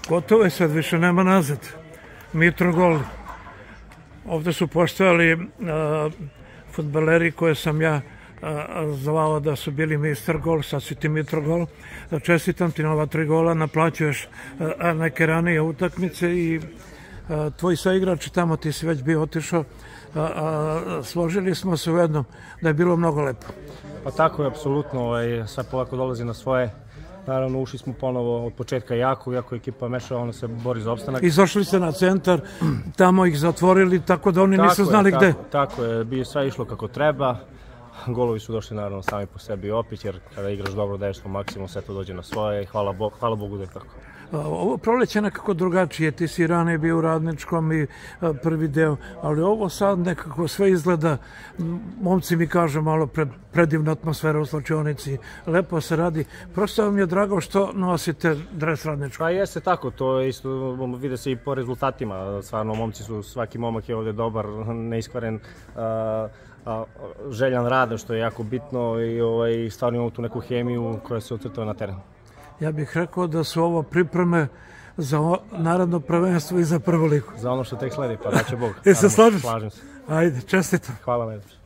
Gotovo je, sad više nema nazad. Mitrogol. Ovde su postojali fudbaleri koje sam ja zvao da su bili Mister Gol, sad si ti Mitrogol. Čestitam ti na ova 3 gola, naplaćuješ neke ranije utakmice i tvoji saigrači tamo, ti si već bio otišao, složili smo se u jednom da je bilo mnogo lepo. Pa tako je, apsolutno, sad polako dolazi na svoje. Naravno, ušli smo ponovo od početka jako, iako ekipa Mešova, ona se bori za opstanak. Izašli ste na centar, tamo ih zatvorili, tako da oni nisu znali gde. Tako je, sve išlo kako treba. Golovi su došli naravno sami po sebi opet, jer kada igraš dobro, daješ svoj maksimum, sve to dođe na svoje i hvala Bogu da je tako. Ovo proleće nekako drugačije, ti si ranije bio u Radničkom i prvi deo, ali ovo sad nekako sve izgleda, momci mi kažu malo predivna atmosfera u slačionici, lepo se radi, prosto vam je drago što nosite dres Radničkog. Pa jeste tako, to je isto, vide se i po rezultatima, stvarno momci su, svaki momak je ovde dobar, neiskvaren, željan rada, što je jako bitno i stvarno imamo tu neku hemiju koja se ucrtava na terenu. Ja bih rekao da su ovo pripreme za naredno prvenstvo i za prvu ligu. Za ono što tek sledi, pa daće Bog. Se slažeš? Slažem se. Ajde, čestitam. Hvala najlepše.